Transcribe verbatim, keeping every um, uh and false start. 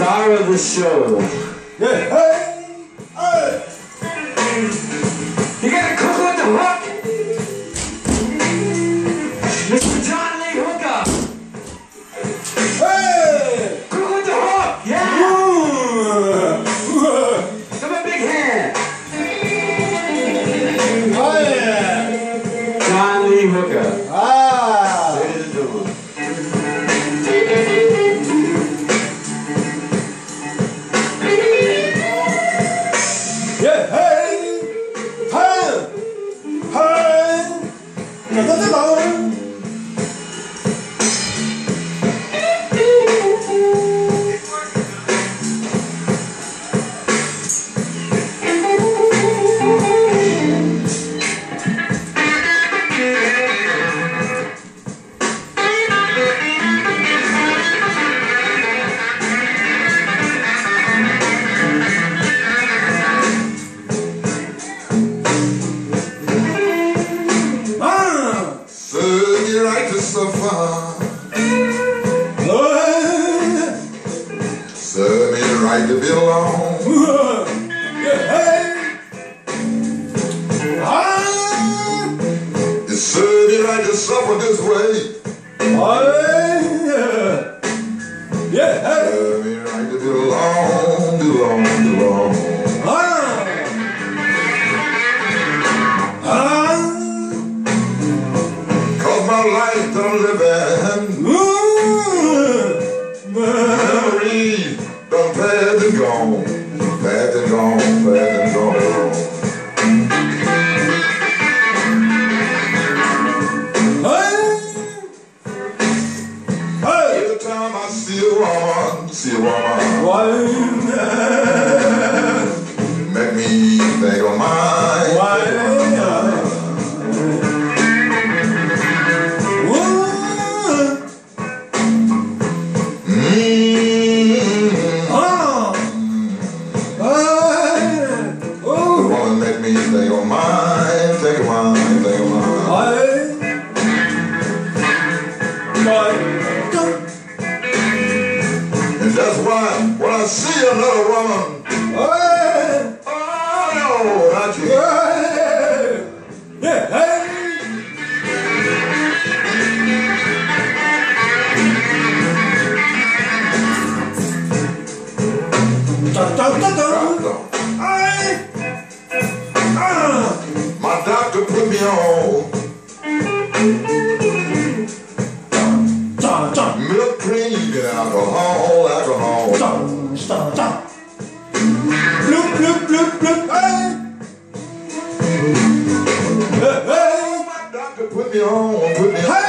star of the show. Yeah, hey, hey. You gotta cook with the hook. Mister John Lee Hooker. Hey! Cook with the hook, yeah! Give me a big hand. Oh yeah! John Lee Hooker. Ah! Ready to do it. Yeah, hey! Hey! Hey! Da da da da! Serve me right to be alone. Yeah, hey. Ah. It serve me right to suffer this way. Oh, yeah. Yeah, hey. Serve me right to be alone, be alone, be alone. Ah. Ah. Cause my life that I'm living, memories done past and gone, past and gone, past and gone. Hey. Hey. Every time I see a woman, see a woman, Why? make me think of mine. Why? Think of mine, think of mine, think of mine. And that's why when I see another woman, oh no, not you. Yeah, hey. Dun, dun, dun, dun. Hey. My doctor put me on Dun, dun. milk, cream, and alcohol, alcohol. Dun, dun, dun. Bloop, bloop, bloop, bloop. Hey. Hey, hey. My doctor put me on, put me on. Hey.